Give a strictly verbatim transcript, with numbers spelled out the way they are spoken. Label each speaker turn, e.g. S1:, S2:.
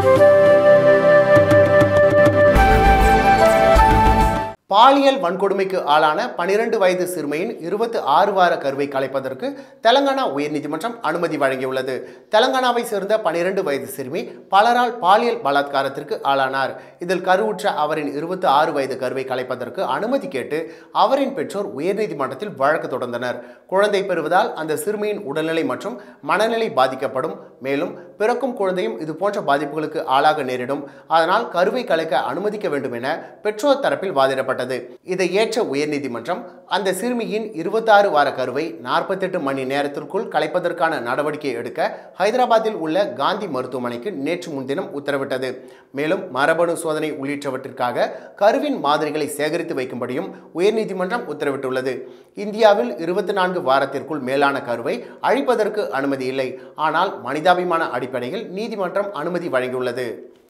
S1: பாலியல் வன்கொடுமைக்கு ஆளான பனிரெண்டு வயது சிறுமியின் இருபத்தி ஆறு வார கருவை கலைப்பதற்கு தெலங்கானா உயர்நீதிமன்றம் அனுமதி வழங்கியுள்ளது. தெலங்கானாவை சேர்ந்த பனிரெண்டு வயது சிறுமி பலரால் பாலியல் பலாத்காரத்திற்கு ஆளானார். இதில் கருவுற்ற அவரின் இருபத்தி ஆறு வயது கருவை கலைப்பதற்கு அனுமதி கேட்டு அவரின் பெற்றோர் உயர்நீதிமன்றத்தில் வழக்கு தொடர்ந்தனர். குழந்தை பெறுவதால் அந்த சிறுமியின் உடல்நிலை மற்றும் மனநிலை பாதிக்கப்படும், மேலும் பிறக்கும் குழந்தையும் இதுபோன்ற பாதிப்புகளுக்கு ஆளாக நேரிடும். அதனால் கருவை கலைக்க அனுமதிக்க வேண்டும் என பெற்றோர் தரப்பில் வாதிடப்பட்டது. இதை ஏற்ற உயர்நீதிமன்றம் அந்த சிறுமியின் இருபத்தி ஆறு வார கருவை நாற்பத்தி எட்டு மணி நேரத்திற்குள் கலைப்பதற்கான நடவடிக்கை எடுக்க ஹைதராபாத்தில் உள்ள காந்தி மருத்துவமனைக்கு நேற்று முன்தினம் உத்தரவிட்டது. மேலும் மரபணு சோதனை உள்ளிட்டவற்றிற்காக கருவின் மாதிரிகளை சேகரித்து வைக்கும்படியும் உயர்நீதிமன்றம் உத்தரவிட்டுள்ளது. இந்தியாவில் இருபத்தி நான்கு வாரத்திற்குள் மேலான கருவை அழிப்பதற்கு அனுமதி இல்லை. ஆனால் மனிதாபிமான அடிப்படையில் நீதிமன்றம் அனுமதி வழங்கியுள்ளது.